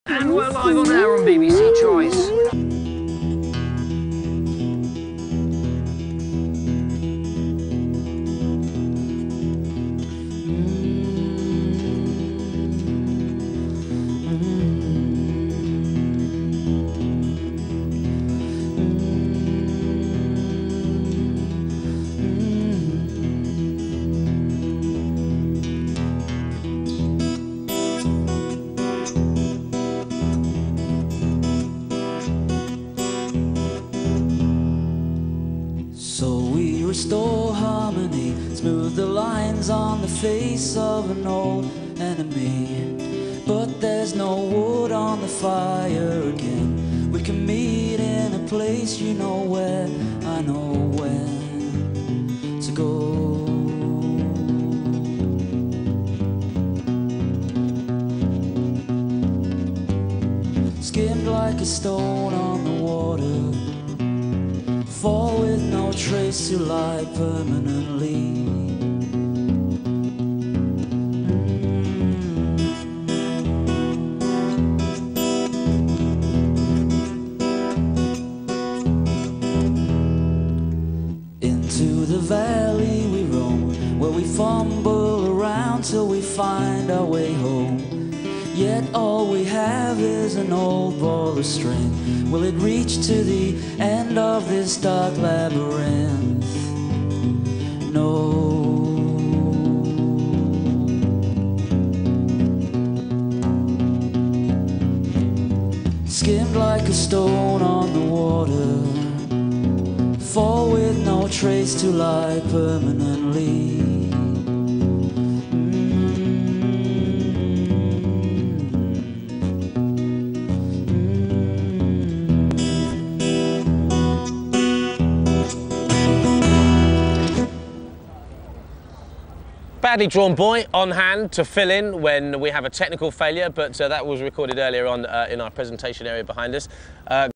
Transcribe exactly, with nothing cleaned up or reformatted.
And we're live on air on B B C Choice. Restore harmony, smooth the lines on the face of an old enemy. But there's no wood on the fire again. We can meet in a place, you know where, I know when to go. Skimmed like a stone on the water, fall with no trace to lie permanently. Into the valley we roam, where we fumble around till we find our way home. Yet all we have is an old ball of string. Will it reach to the end of this dark labyrinth? No. Skimmed like a stone on the water, fall with no trace to lie permanently. Badly drawn boy on hand to fill in when we have a technical failure, but uh, that was recorded earlier on uh, in our presentation area behind us. Uh,